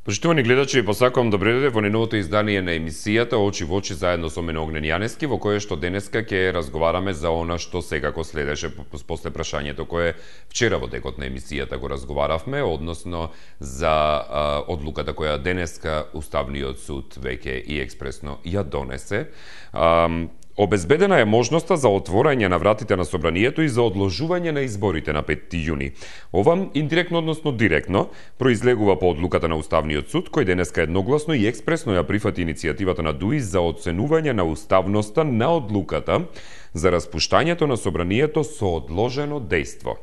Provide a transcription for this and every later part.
Почитувани гледачи, посакувам добре дојде во неновото издание на емисијата Очи во очи заедно со мене Огнен Јанески, во кое што денеска ќе разговараме за она што секако следеше после прашањето кое вчера во текот на емисијата го разговаравме, односно за одлуката која денеска Уставниот суд веќе и експресно ја донесе. Обезбедена е можноста за отворање на вратите на собранието и за одложување на изборите на 5 јуни. Ова индиректно, односно директно, произлегува по одлуката на Уставниот суд, кој денеска едногласно и експресно ја прифати иницијативата на ДУИ за оценување на уставноста на одлуката за распуштањето на собранието со одложено дејство.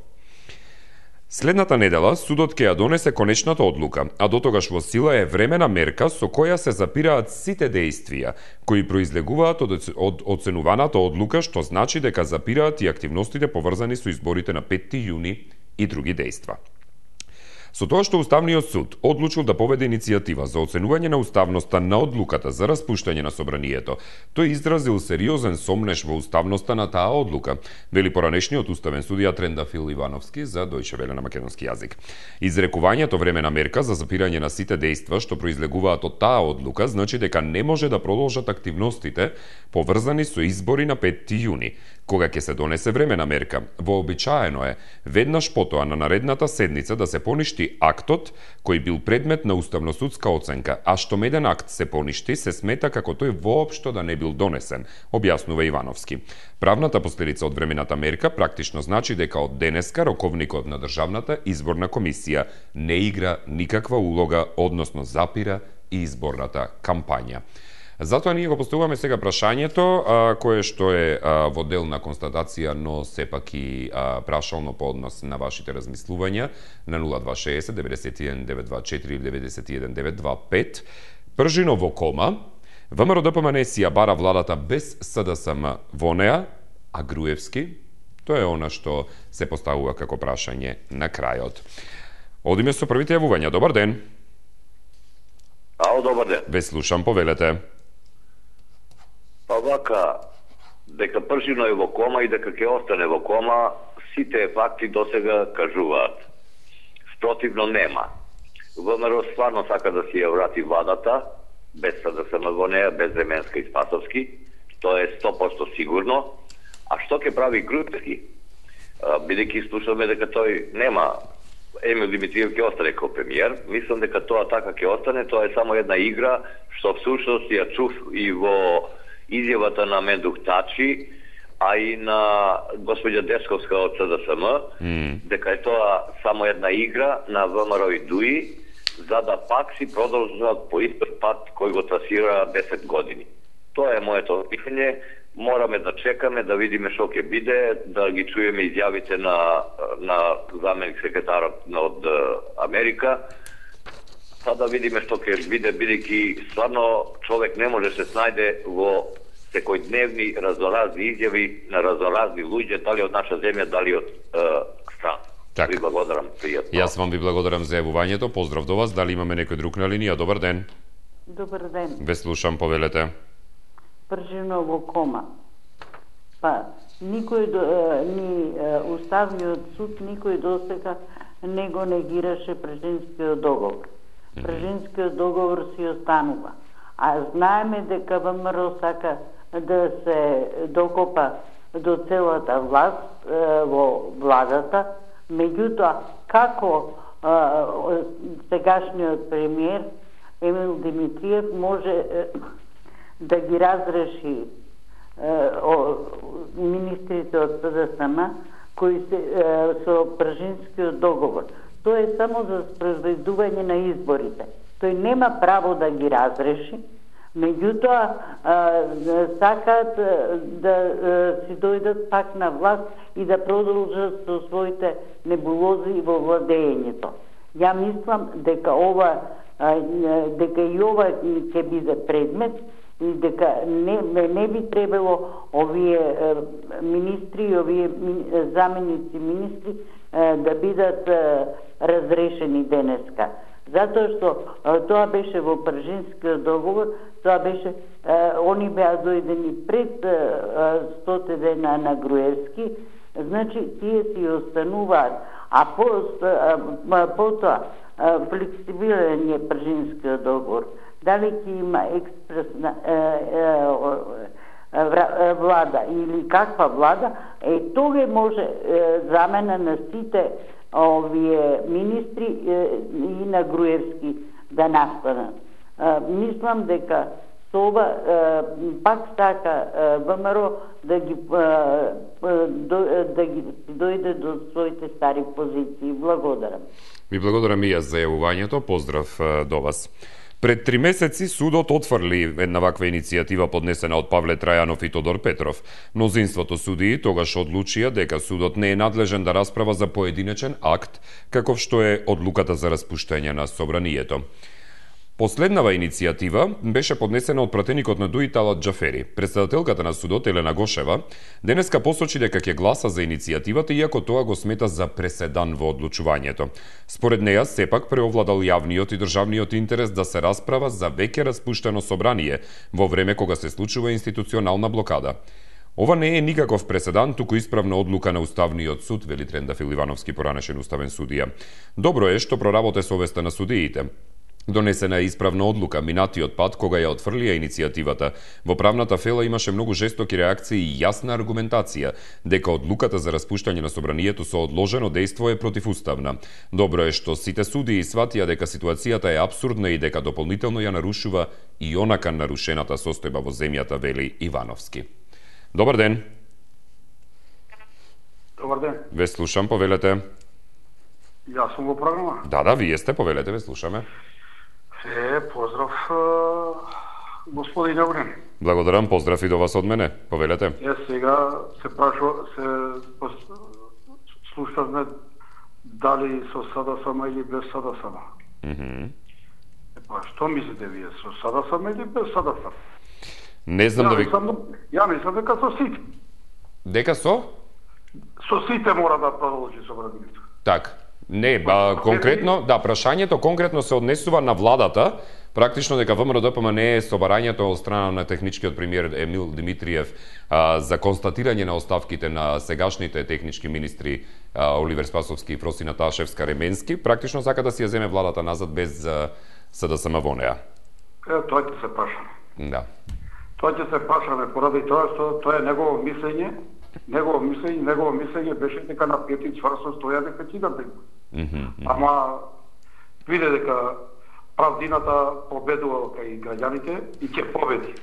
Следната недела судот ќе ја донесе конечната одлука, а дотогаш во сила е времена мерка со која се запираат сите дејствија кои произлегуваат од оценуваната одлука, што значи дека запираат и активностите поврзани со изборите на 5 јуни и други дејства. Со тоа што Уставниот суд одлучил да поведе иницијатива за оценување на уставноста на одлуката за распуштање на собранието, тој изразил сериозен сомнеш во уставноста на таа одлука, вели поранешниот уставен судија Трендафил Ивановски за Дојче Веле на македонски јазик. Изрекувањето времена мерка за запирање на сите дејства што произлегуваат од таа одлука значи дека не може да продолжат активностите поврзани со избори на 5 јуни, кога ќе се донесе времена мерка. Вообичаено е веднаш потоа на наредната седница да се поништи актот кој бил предмет на уставносудска оценка, а што еден акт се поништи, се смета како тој воопшто да не бил донесен, објаснува Ивановски. Правната последица од времената мерка практично значи дека од денеска роковникот на Државната изборна комисија не игра никаква улога, односно запира и изборната кампања. Затоа ние го поставуваме сега прашањето, кое што е во дел на констатација, но сепак и прашално по однос на вашите размислувања на 0260 91 924 или 91 925. Пржино во кома, ВМРО ДПМН си ја бара владата без СДСМ во неа, а Груевски, тоа е она што се поставува како прашање на крајот. Одиме со првите јавувања. Добар ден. Ало, добар ден. Ве слушам, повелете. Па вака, дека Пршино е во кома и дека ќе остане во кома, сите факти досега кажуваат. Спротивно нема. ВМРО стварно сака да си ја врати владата, без СДСМ во неа, без Временска и Спасовски, тоа е 100% сигурно. А што ќе прави Груевски? Бидејќи слушаме дека тој нема, Емил Димитриев ќе остане како премиер, мислам дека тоа така ќе остане, тоа е само една игра, што всушност ја чув и во изјавата на Мендух Тачи, а и на господја Десковска од СДСМ, дека е тоа само една игра на ВМРО и ДУИ, за да пак си продолжат по истиот пат кој го трасира 10 години. Тоа е моето мислење. Мораме да чекаме, да видиме што ќе биде, да ги чуеме изјавите на заменик секретарот од Америка, па да видиме што ќе биде, бидејќи стварно човек не може се снајде во секојдневни разноразни изјави на разноразни луѓе, дали од наша земја, дали од страна. Так. Ви благодарам, пријатно. Јас вам ви благодарам за јавувањето. Поздрав до вас. Дали имаме некој друг на линија? Добар ден. Добар ден. Ве слушам, повелете. Пржино во кома. Па, никој ни Уставниот суд никој досега не го негираше Пржинскиот договор. Пржинскиот договор си останува. А знаеме дека ВМРО сака да се докопа до целата власт во владата, меѓутоа како сегашниот премиер Емил Димитриев може да ги разреши министрите од СДСМ кои се со Пржинскиот договор. Тоа е само за спроведување на изборите. Тој нема право да ги разреши, меѓутоа сакаат да си дојдат пак на власт и да продолжат со своите небулози во владењето. Ја мислам дека и ова ќе биде предмет и дека не би требало овие министри и овие заменици министри да бидат разрешени денеска. Затоа што тоа беше во Пржинскиот договор, тоа беше, они беа дојдени пред 100 дена на Груевски, значи тие си остануваат. А потоа флексибилен е Пржинскиот договор. Дали ќе има експресна влада или каква влада, тога може замена на сите овие министри и на Груевски да настанат. Мислам дека со ова пак сака ВМРО да ги дојде до своите стари позиции. Благодарам. Ви благодарам и јас за јавувањето. Поздрав до вас. Пред 3 месеци судот отфрли една ваква иницијатива поднесена од Павле Трајанов и Тодор Петров. Мнозинството судии тогаш одлучија дека судот не е надлежен да расправа за поединечен акт, каков што е одлуката за распуштање на собранието. Последнава иницијатива беше поднесена од пратеникот на ДУИ Талат Џафери. Председателката на судот Елена Гошева денеска посочи дека ќе гласа за иницијативата, иако тоа го смета за преседан во одлучувањето. Според неја, сепак преовладал јавниот и државниот интерес да се расправа за веќе распуштено собрание во време кога се случува институционална блокада. Ова не е никаков преседан, туку исправна одлука на Уставниот суд, вели Трендафил Ивановски, поранешен уставен судија. Добро е што проработе совеста на судиите. Донесена е исправна одлука минатиот пат кога ја отфрлија иницијативата. Во правната фела имаше многу жестоки реакции и јасна аргументација дека одлуката за распуштање на собранието со одложено дејство е противуставна. Добро е што сите судии сватија дека ситуацијата е апсурдна и дека дополнително ја нарушува и онака нарушената состојба во земјата, вели Ивановски. Добар ден. Добар ден. Ве слушам, повелете. Јас сум во програма. Да, вие сте, повелете, ве слушаме. Поздрав, господин Огнен. Благодарам, поздрав и до вас од мене. Повелете. Сега слушавме дали со СДСМ или без СДСМ. Што мислите вие, со СДСМ или без СДСМ? Не знам да ви... Ја мислам дека со сите. Дека со? Со сите мора да продолжи собранието. Так. Не, конкретно, да, прашањето конкретно се однесува на владата, практично дека ВМРО-ДПМ не е собарањето од страна на техничкиот премиер Емил Димитриев за констатирање на оставките на сегашните технички министри Оливер Спасовски и Фросина Ташевска-Ременски, практично сака да си ја земе владата назад без СДСМ во неа. Тоа ќе се прашаме. Да. Тоа ќе се прашаме поради тоа што тоа е негово мислење. Негово мислење беше дека на 5 чврсто стоја дека ќе да има. Ама виде дека правдината победува кај граѓаните и ќе победи.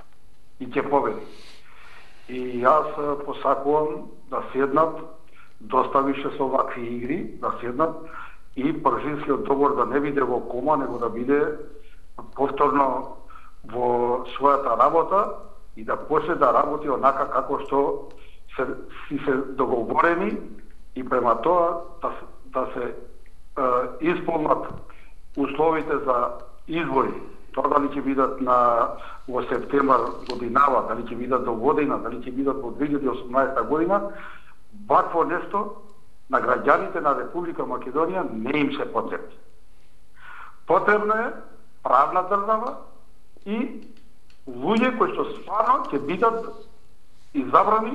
И јас посакувам да седнат, доста више со вакви игри, да седнат и Пржинскиот договор да не биде во кома, него да биде повторно во својата работа и да почне да работи онака како што се договорени и према тоа да се исполнат условите за избори. Тоа дали ќе бидат во септември годинава, дали ќе бидат до година, дали ќе бидат во 2018 година, вакво нешто на граѓаните на Република Македонија не им се потребно. Потребно е правна држава и луѓе кои што стварно ќе бидат изабрани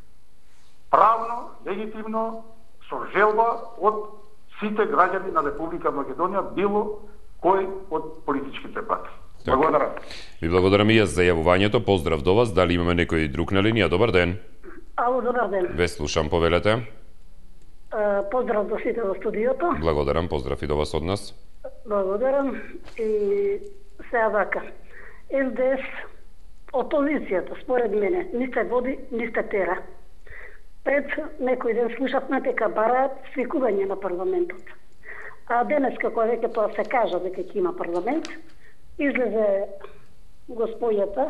правно, легитимно, со желба од сите граѓани на Република Македонија, било кој од политичките партии. Благодарам. Ви благодарам и јас за јавувањето. Поздрав до вас. Дали имаме некој друг на линија? Добар ден. Ало, добар ден. Ве слушам, повелете. Поздрав до сите во студиото. Благодарам, поздрав и до вас од нас. Благодарам. И сега вака. СДС, опозицијата, според мене, ни се води, ни се тера. Пред некој ден слушавме дека бараат свикување на парламентот. А денес, како веќе тоа се кажа дека ќе има парламент, излезе господјата,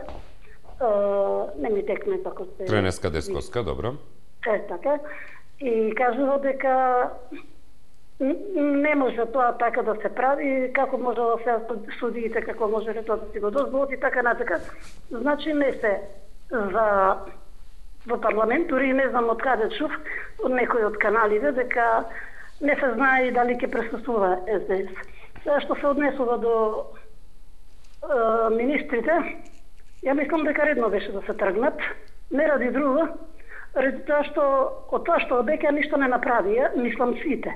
не ми текне како се... Тренеска Десковска, добро. Така, и кажува дека не може тоа така да се прави, како може да се судиите, како може тоа да си го дозволат и така натака. Значи не се за во парламент, дури не знам од каде чув, од некој од каналите, дека не се знае дали ќе присуствува СДС. Сега што се однесува до министрите, ја мислам дека редно беше да се тргнат, не ради друго, Од тоа што дека ништо не направи, мислам сите.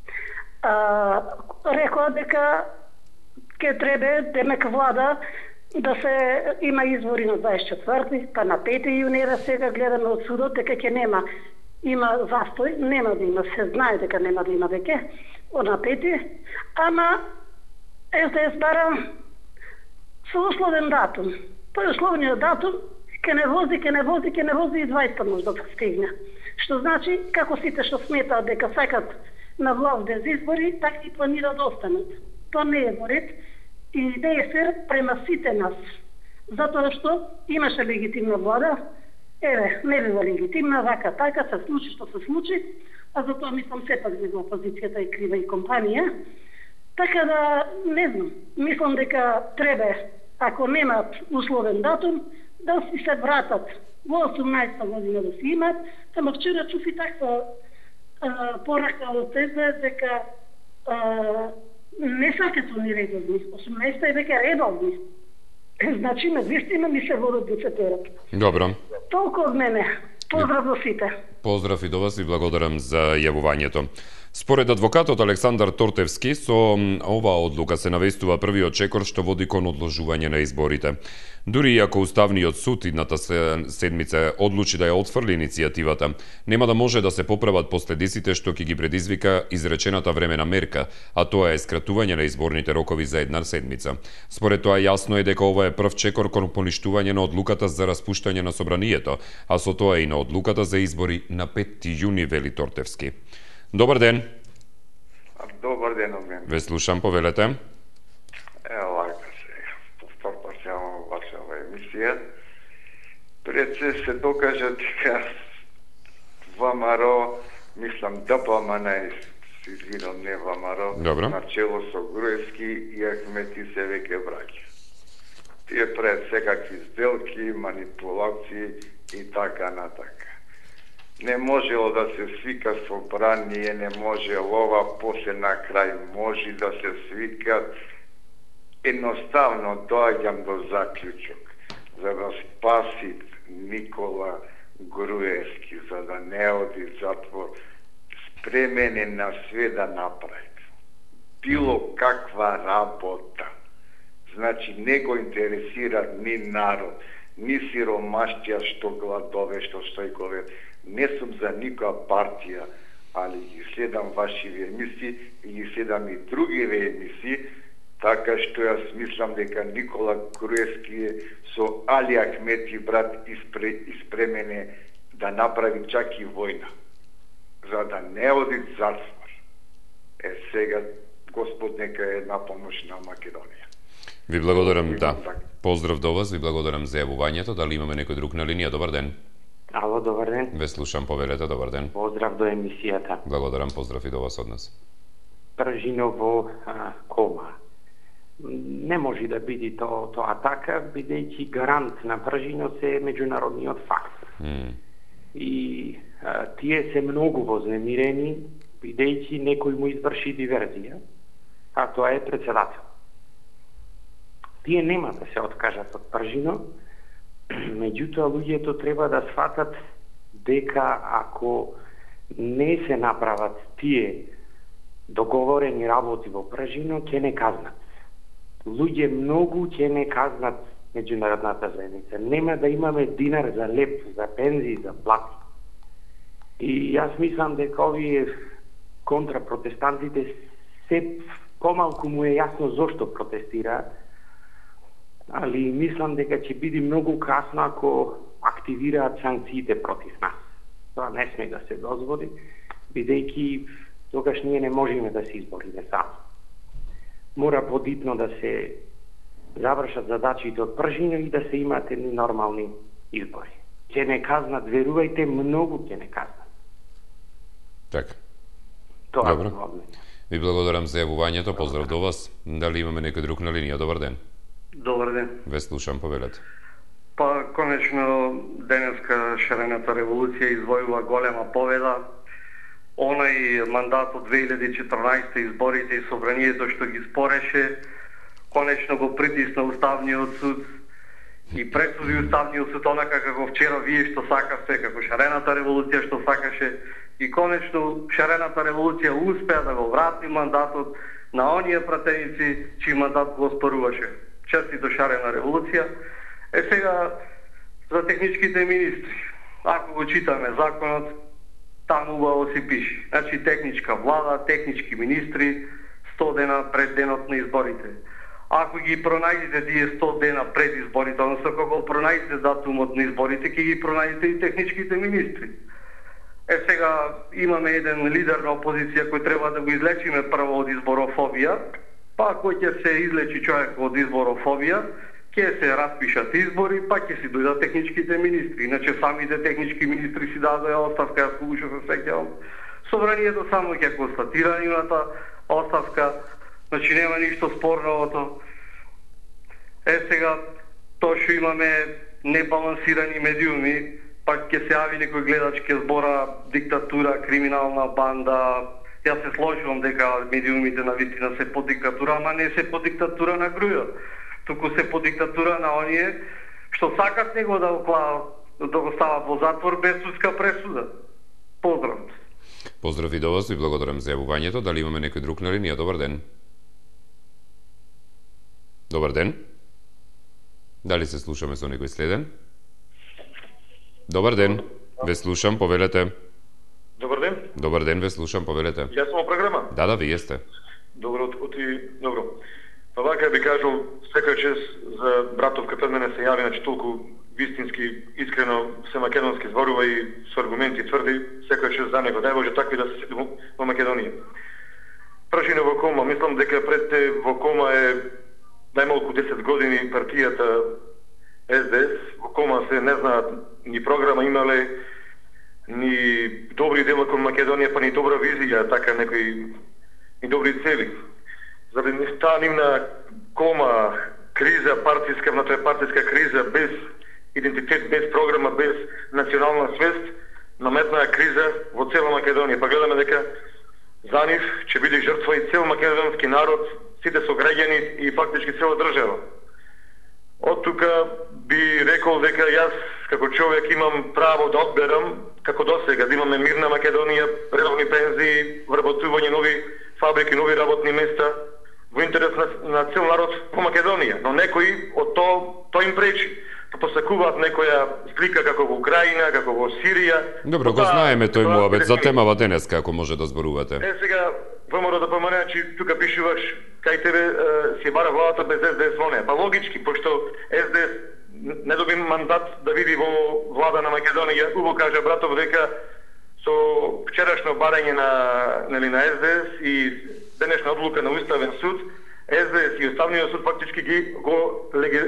Рекоа дека ќе треба демек влада да се има избори на 24-ти, па на 5 јунира сега гледаме од судот дека ќе нема, има застој, нема да има, се знае дека нема да има веќе на 5-ти, ама СДС бара со условен датум. Тој условниот датум ќе не вози и 20 може да стигне. Што значи, како сите што сметаат дека сакат на власт без избори, така и планираат да останат. Тоа не е во ред и не е фер према сите нас. Затоа што имаше легитимна влада, не била легитимна, вака така, се случи што се случи, а затоа мислам сепак за опозицијата и крива и компанија. Така да, не знам, мислам дека треба, ако немаат условен датум, да си се вратат во 18-та година да си имат, ама вчера чув и таква порака од тебе дека не сакат они редовни. 18-та е веќе редовни. Значи, навистина ми се водат буцетерат. Добро. Толку од мене. Поздрав до сите. Поздрав и до вас и благодарам за јавувањето. Според адвокатот Александар Тортевски, со оваа одлука се навестува првиот чекор што води кон одложување на изборите. Дури и ако Уставниот суд идната седмица одлучи да ја отфрли иницијативата, нема да може да се поправат последиците што ќе ги предизвика изречената времена мерка, а тоа е скратување на изборните рокови за една седмица. Според тоа јасно е дека ова е прв чекор кон поништување на одлуката за распуштање на собранието, а со тоа и на одлуката за избори на 5 јуни, вели Тортевски. Добар ден. Добар ден, Огнен. Ве слушам, повелете. Лака се, повторно вашава емисија. Пред се докажа дека ВМРО, мислам ДПМН, се извинам, не ВМРО, начело со Груевски и Ахмети се веќе браќа. Тие пред секакви сделки, манипулации и така натака. Не можело да се свика собрание, не можело ова, после на крај може да се свикат. Едноставно доаѓам до заклучок за да спаси Никола Груевски, за да не оди затвор, спремен е на све да направи. Било каква работа. Значи, не го интересира ни народ, ни сиромаштија што гладове, што стојкове. Не сум за никоја партија, али ги следам вашиве емисии и ги следам и другиве емисии, така што јас мислам дека Никола Груевски е со Али Ахмети брат испремене да направи чак и војна, за да не оди затвор. Сега Господ нека е на помош на Македонија. Ви благодарам, да. Поздрав до вас, ви благодарам за јавувањето. Дали имаме некој друг на линија? Добар ден. Ало, добар ден. Ве слушам, повелете, добар ден. Поздрав до емисијата. Благодарам, поздрав и до вас од нас. Пржиново кома. Не може да биде тоа така, бидејќи гарант на Пржино се меѓународниот фактор. И тие се многу вознемирени, бидејќи некој му изврши диверзија, а тоа е председател. Тие нема да се откажат од Пржино, меѓутоа луѓето треба да сватат дека ако не се направат тие договорени работи во Пржино, ќе не казнат. Луѓе многу ќе не казнат меѓународната заедница. Нема да имаме динар за леп, за пензии, за плати. И јас мислам дека овие контрапротестантите се помалку му е јасно зошто протестираат, али мислам дека ќе биде многу касно ако активираат санкциите против нас. Тоа не сме да се дозволи, бидејќи тогаш ние не можеме да се избориме сами. Мора подитно да се завршат задачите од Пржино и да се имаат едни нормални избори. Ќе не казнат, верувајте, многу ќе не казнат. Така. Тоа добро. Ви благодарам за јавувањето, поздрав до вас. Дали имаме некој друг на линија? Добар ден. Добар ден. Ве слушам, повелете. Па, конечно, денеска шарената револуција извојува голема победа. Онај мандат од 2014 изборите и собранието што ги спореше, конечно го притисна Уставниот суд и пресуди Уставниот суд онака како вчера вие што сакавте, како шарената револуција што сакаше, и конечно шарената револуција успеа да го врати мандатот на оние пратеници чиј мандат го оспоруваше. Честито шарена револуција. Сега за техничките министри. Ако го читаме законот, таму убаво си пише. Значи техничка влада, технички министри 100 дена пред денот на изборите. Ако ги пронајдете тие 100 дена пред изборите, односно кога пронајдете датумот на изборите, ќе ги пронајдете и техничките министри. Сега имаме еден лидер на опозиција кој треба да го излечиме прво од изборофобија, па кој ќе се излечи човек од изборофобија, ќе се распишат избори, па ќе си дојдат техничките министри. Иначе самите технички министри си дадоа оставка, јас погушав се сеќавам. Собранието само ќе констатира нивната оставка, значи нема ништо спорно во тоа. Сега тоа што имаме небалансирани медиуми, пак ќе се јави некој гледач ќе збора диктатура, криминална банда. Јас се сложувам дека медиумите на вистина се под диктатура, ама не се под диктатура на грујот. Туку се под диктатура на оние што сакат него да го стават во затвор без судска пресуда. Поздрав. Поздрав и до вас и благодарам за јавувањето. Дали имаме некој друг на линија? Добар ден. Добар ден. Дали се слушаме со некој следен? Добар ден. Ве слушам, повелете. Добар ден. Добар ден, ве слушам, повелете. Јас сум во програма. Да, вие сте. Добро, добро. Па вака би кажал, секој чест за братов кај мене се јави, значи толку вистински, искрено се македонски зборува и со аргументи тврди, секој чест за него. Дај Боже такви да се сети во Македонија. Прашине во Кома, мислам дека пред во Кома е најмалку 10 години партијата СДС. Во Кома се не знаат ни програма имале, ни добри дела кон Македонија, па ни добра визија, така некои ни добри цели. Заради таа нивна Кома криза, партиска, внатропартиска криза, без идентитет, без програма, без национална свест, наметнаа криза во цела Македонија. Па гледаме дека за нив ќе биде жртва и цел македонски народ, сите сограѓани и фактички цела држава. Од тука би рекол дека јас како човек имам право да одберам како досега да имаме мирна Македонија, редовни пензии, вработување нови фабрики, нови работни места во интерес на цел народ по Македонија. Но некои од тоа им пречи. Посакуваат некоја слика како во Украина, како во Сирија. Добро, го знаеме тој муабет за темава денеска, ако може да зборувате. Сега мора да поманеа, че тука пишуваш кај тебе си бара владата без СДС во неја. Па логички, пошто СДС не доби мандат да види во влада на Македонија, убаво кажа братов дека со вчерашно барање на СДС и денешна одлука на Уставен суд, СДС и Уставниот суд фактички го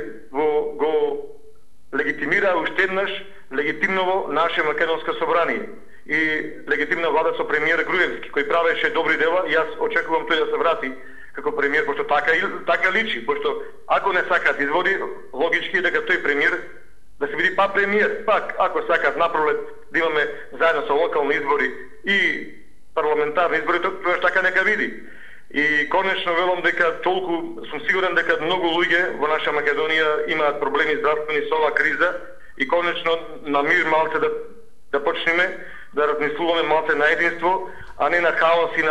легитимира уште еднаш легитимново наше македонско собрание и легитимна влада со премиер Груевски, кој правеше добри дела и јас очекувам тој да се врати како премиер, пошто така личи, пошто ако не сакат избори, логички е дека тој премиер да се види па премиер, пак ако сакат напролет да имаме заедно со локални избори и парламентарни избори, тоа така нека види. И конечно велам дека толку сум сигурен дека многу луѓе во наша Македонија имаат проблеми здравствени со оваа криза и конечно на мир малце да почнеме да размислуваме малце на единство, а не на хаос и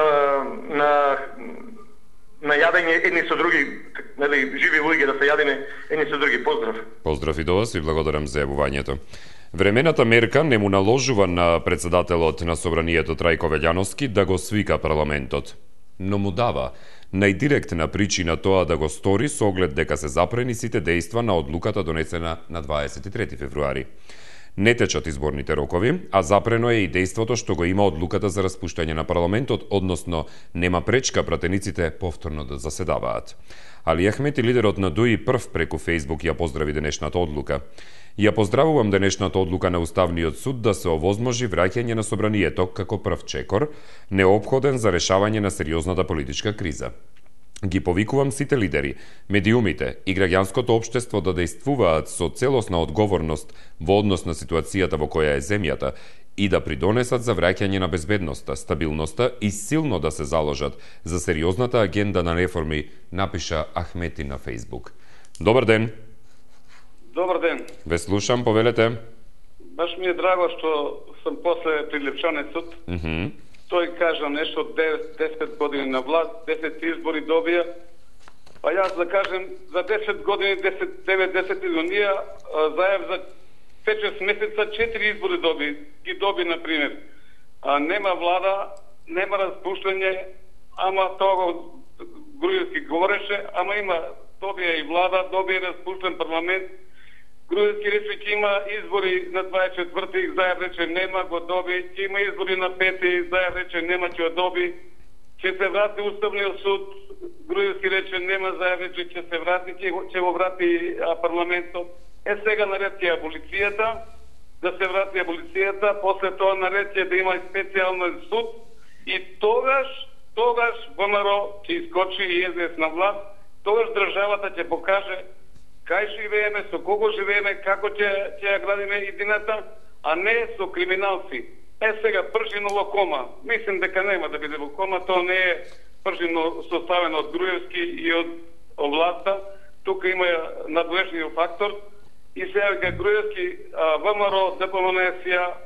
на јадење едни со други, нели живи луѓе да се јадеме едни со други. Поздрав. Поздрав и до вас и благодарам за јавувањето. Времената мерка не му наложува на председателот на собранието Трајко Велјановски да го свика парламентот, но му дава најдиректна причина тоа да го стори со оглед дека се запрени сите дејства на одлуката донесена на 23 февруари. Не течат изборните рокови, а запрено е и дејството што го има одлуката за распуштање на парламентот, односно нема пречка пратениците повторно да заседаваат. Али Ахмети, лидерот на ДУИ, прв преку Фејсбук ја поздрави денешната одлука. Ја поздравувам денешната одлука на Уставниот суд да се овозможи враќање на собранието како прв чекор, неопходен за решавање на сериозната политичка криза. Ги повикувам сите лидери, медиумите и граѓанското општество да дејствуваат со целосна одговорност во однос на ситуацијата во која е земјата и да придонесат за враќање на безбедноста, стабилноста и силно да се заложат за сериозната агенда на реформи, напиша Ахмети на Фејсбук. Добар ден. Добар ден. Ве слушам, повелете. Баш ми е драго што сам после Прилепчанецот. Тој кажа нешто 10 години на власт, 10 избори добија. А јас да кажем за 10 години, 9-10 години заев за 5-6 месеца 4 избори ги доби, например. Нема влада, нема распуштање, ама тоа Груевски говореше, ама има, добија и влада, добија распуштен парламент. Груевски рече ќе има избори на 24-ти, заев рече нема, го доби, ќе има избори на 5-ти, заев рече нема, ќе го доби. Ќе се врати Уставниот суд, Груевски рече нема, заев рече ќе се врати, ќе го врати парламентот. Сега наред ќе аболицијата, да се врати аболицијата, после тоа наред ќе да има специјален суд и тогаш ВМРО ќе искочи и СДС на власт, тогаш државата ќе покаже кај живееме, со кого живееме, како ќе ја градиме едината, а не со криминалци. Сега пржино во кома. Мислим дека нема да биде во кома, тоа не е пржино составено од Груевски и од власта. Тука има надлежниот фактор. И сега дека Груевски, ВМРО, ДПМН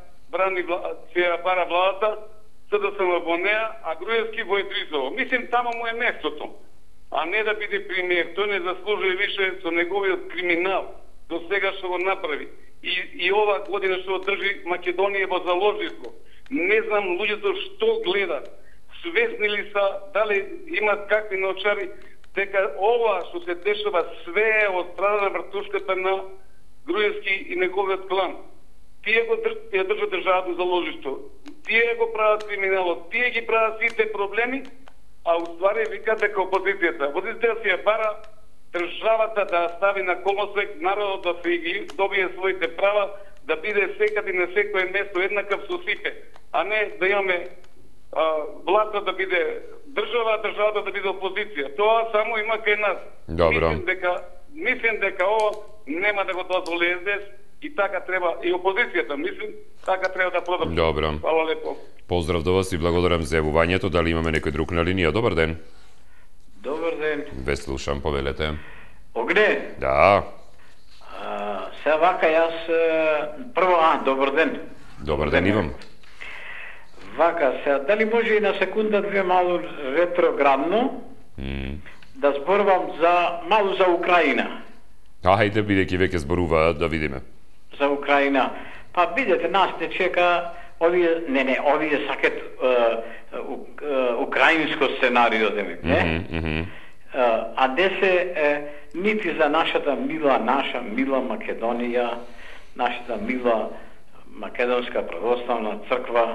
ја бара владата, СДСМ во неа, а Груевски во Идризово. Мислим, тамо му е местото. А не да биде премиер. Тој не заслужува више со неговиот криминал до сега што го направи. И ова година што држи Македонија во заложништво. Не знам луѓето што гледат. Свесни ли са, дали имат какви научари, дека ова што се дешава све е од страна на вртушката на Груевски и неговиот клан. Тие го држат државата за ложишто. Тие го прават криминалот, тие ги прават сите проблеми, а уствари викат дека опозицијата. Опозицијата си ја бара државата да стави на колосек, народот да се ги добие своите права, да биде секаде на секое место еднакав со сите, а не да имаме власта да биде држава, државата да биде опозиција. Тоа само има кај нас. Добро. Мислим дека ова нема да го дозволи СДС и така треба и опозицијата, мислим, така треба да продолжи. Добро. Фала лепо. Поздрав до вас и благодарам за јавувањето. Дали имаме некој друг на линија? Добар ден. Добар ден. Ве слушам, повелете. Огне? Да. Сега вака јас прво, добар ден. Добар ден, Иван. Вака, сега, дали може и на секунда две малу ретроградно да зборувам малу за Украина? Ајде, бидејќи веќе зборуваат, да видиме. За Украина. Па видете, нас не чека овие сакат украинско сценарио да не? А де се нити за наша мила Македонија, нашата мила Македонска православна црква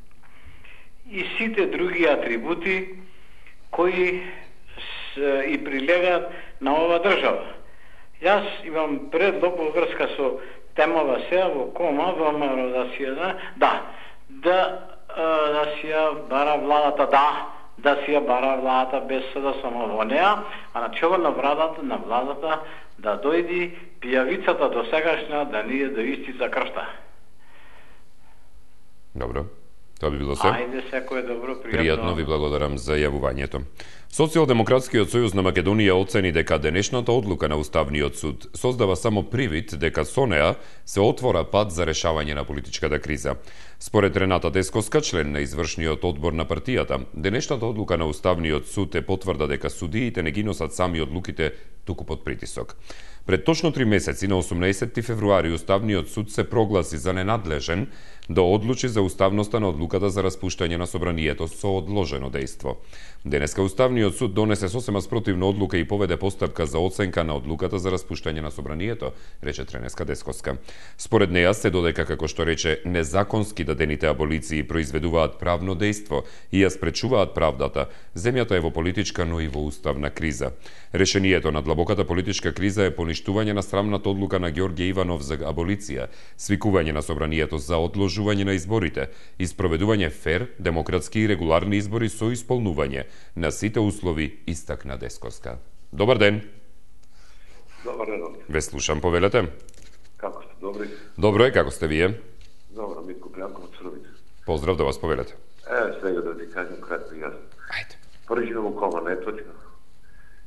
и сите други атрибути кои и прилегаат на ова држава. Јас имам предлог во врска со темава сега во кома, ВМРО да си ја бара владата, да си ја бара владата без да само во неа, а начело на владата да дојди пијавицата до сегашна да ни е до истица кршта. Добро. Тоа би било се. Ајде, секој добро, пријатно ви благодарам за јавувањето. Социјалдемократскиот сојуз на Македонија оцени дека денешната одлука на Уставниот суд создава само привид дека со неа се отвора пат за решавање на политичката криза. Според Рената Дескоска, член на извршниот одбор на партијата, денешната одлука на Уставниот суд е потврда дека судиите не ги носат сами одлуките, туку под притисок. Пред точно 3 месеци, на 18 февруари, Уставниот суд се прогласи за ненадлежен да одлучи за уставноста на одлуката за распуштање на собранието со одложено дејство. Денеска Уставниот суд донесе сосема спротивна одлука и поведе постапка за оценка на одлуката за распуштање на собранието, рече Тренеска Дескоска. Според неја се додека, како што рече, незаконски дадените аболиции произведуваат правно дејство и ја спречуваат правдата, земјата е во политичка, но и во уставна криза. Решението на длабоката политичка криза е поништување на срамната одлука на Ѓорѓе Иванов за аболиција, свикување на собранието за одложување на изборите и спроведување фер, демократски и регуларни избори со исполнување на сите услови, истакна Дескоска. Добар ден. Добар ден. Ве слушам, повелете. Како сте, добри? Добро е, како сте вие? Добро, Митко Плянков од Црвица. Поздрав да вас, повелете. Сега да ви кажем кратко и јасно. Ајде. Пржино во кома, не е точно.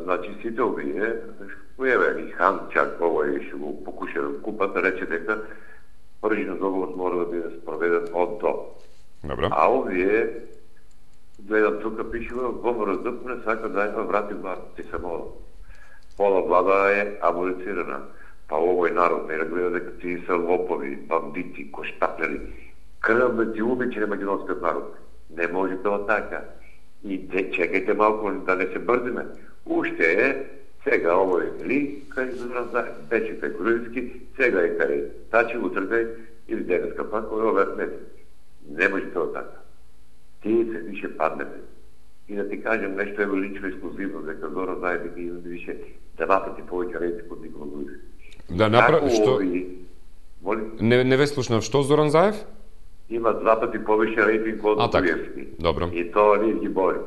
значи сите овие, еве и Ханчак, овој што го покуша да купат, рече дека пржино договор мора да биде спроведен од до. Добро. А овие, гледам тука пишува, ВМРО не сака да има врати власт, ти само пола влада е аболицирана. Па овој народ не гледа дека ти се лопови, бандити, коштаплери, крвници, убичи на македонскиот народ. Не може тоа така. И чекајте малку да не се брзиме. Уште е, сега овој ли, кај Зоран Заев, беше кај Груевски, сега е кај Тачи, утркај, или денеска пак, овој не. Не може тоа така. Тие се више паднете. И да ти кажем нешто е лично ексклузивно, дека Зоран Заев дека има више 2 пати повеќе рейтинг од Никола Груевски. Да направи што? Моли? Не ве слушнав, што Зоран Заев? Има 2 пати повеќе рейтинг од Груевски. Добро. И тоа ни ги бори.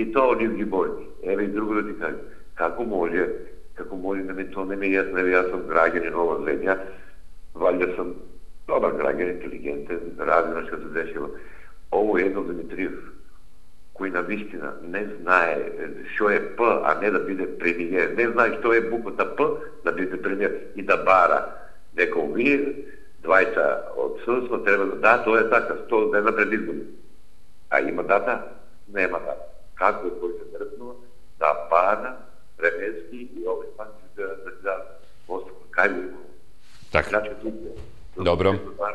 Еве и друго да ти кажам. Како може да ми тоа не ми јас, јас сум граѓанин ова земја, валја сум добар граѓанин, интелигентен, радим што се дешава. Ово е едно Димитриев, кој на вистина не знае што е П, а не да биде премиер, не знае што е буквата П, да биде премиер и да бара. Дека овие двајца од СДСМ треба да, тоа е така, 100 дена пред избори. А има дата? Нема дата. Како е кој се дрпнува да бара Ремески и овој пак да поступи кај му. Така. Добро.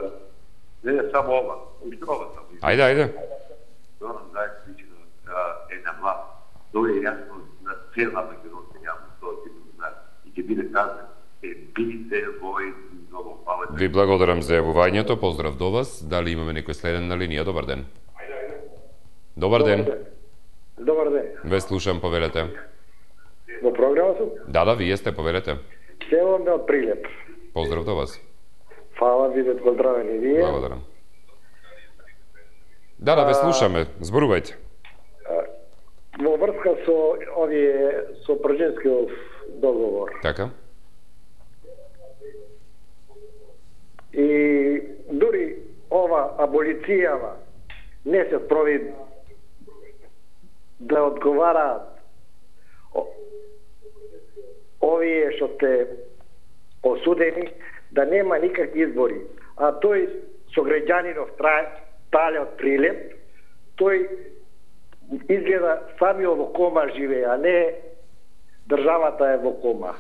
Не само ова, уште ова само. Ајде. Зоран Заев вичи е на власт. Тоа е јасно на цела македонска јавност, тоа ќе го знае. И ќе биде казан, биде вој многу палет. Ви благодарам за јавувањето, поздрав до вас. Дали имаме некој следен на линија? Добар ден. Добар ден. Добар ден. Ве слушам, повелете. Во програма сум? Да, вие сте, повелете. Село ме од Прилеп. Поздрав до вас. Фала, бидете поздравени вие. Благодарам. Да, ве слушаме. Зборувајте. Во врска со со Пржинскиот договор. Така. И дури ова аболицијава не се спрови да одговараат овие што те осудени да нема никакви избори. А тој со граѓанинов Талја од Прилеп, тој изгледа самиот во кома живее, а не државата е во кома.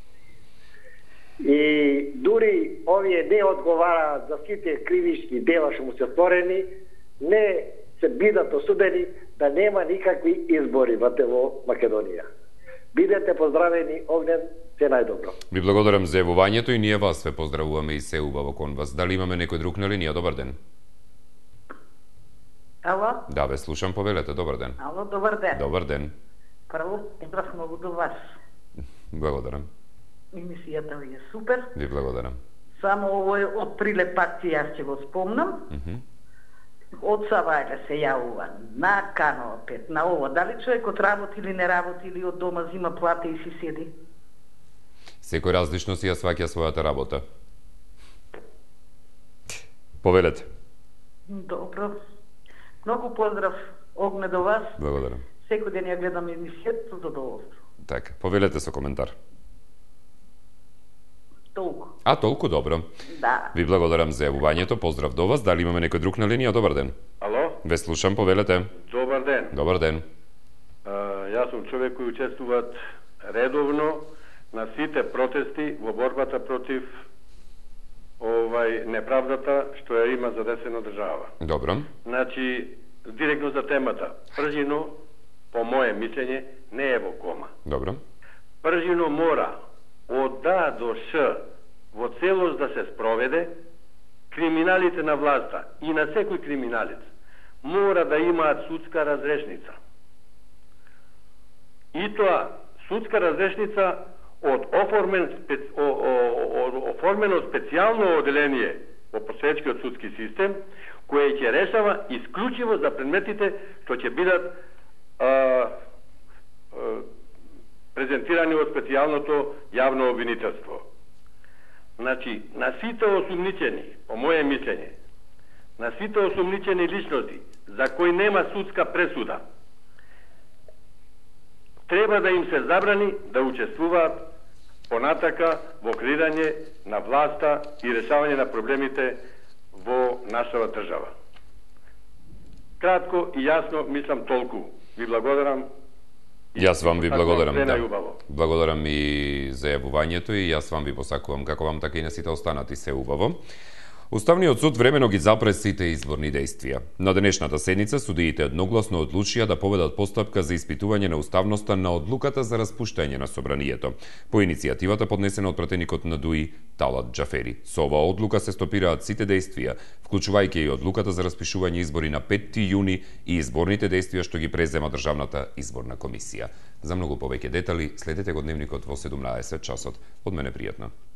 И дури овие не одговараат за сите кривишни дела што му се сторени, не се бидат осудени да нема никакви избори во Македонија. Бидете поздравени, Огнен, се најдобро. Ви благодарам за јавувањето и ние вас ве поздравуваме и се убаво кон вас. Дали имаме некој друг на линија? Добар ден. Ало? Да, ве слушам, повелете. Добар ден. Ало, добар ден. Добар ден. Прво, поздрав многу до вас. Благодарам. Емисијата ви е супер. Ви благодарам. Само овој од Прилеп акција јас ќе го спомнам. Од Савајле се јавува на Канал 5, на ово. Дали човекот работи или не работи, или од дома зима плата и си седи? Секој различно си ја сваќа својата работа. Повелете. Добро. Многу поздрав, Огне, до вас. Благодарам. Секој ден ја гледам емисијата со задоволство. Така, повелете со коментар. Толку. Толку добро. Да. Ви благодарам за јавувањето, поздрав до вас. Дали имаме некој друг на линија? Добар ден. Ало? Ве слушам, повелете. Добар ден. Добар ден. Јас сум човек кој учествуваат редовно на сите протести во борбата против неправдата што ја има задесена држава. Добро. Значи, директно за темата. Пржино, по моје мислење, не е во кома. Добро. Пржино мора од А до Ш во целост да се спроведе. Криминалите на власта и на секој криминалец мора да имаат судска разрешница. И тоа судска разрешница од оформено специјално оделение во посечкиот судски систем, кој ќе решава исклучиво за предметите што ќе бидат презентирани во специјалното јавно обвинителство. Значи, на сите осумничени, по моје мислење, на сите осумничени личности за кои нема судска пресуда, треба да им се забрани да учествуваат понатака во креирање на власта и решавање на проблемите во нашава држава. Кратко и јасно мислам толку. Ви благодарам. Јас вам ви благодарам. Да. Благодарам и за јавувањето и јас вам ви посакувам како вам така и на сите останати се убаво. Уставниот суд времено ги запре сите изборни действија. На денешната седница судиите едногласно одлучија да поведат постапка за испитување на уставноста на одлуката за распуштање на собранието, по иницијативата поднесена од пратеникот на ДУИ Талат Џафери. Со оваа одлука се стопираат сите действија, вклучувајќи и одлуката за распишување избори на 5 јуни и изборните действија што ги презема Државната изборна комисија. За многу повеќе детали следете го дневникот во 17 часот. Од мене пријатно.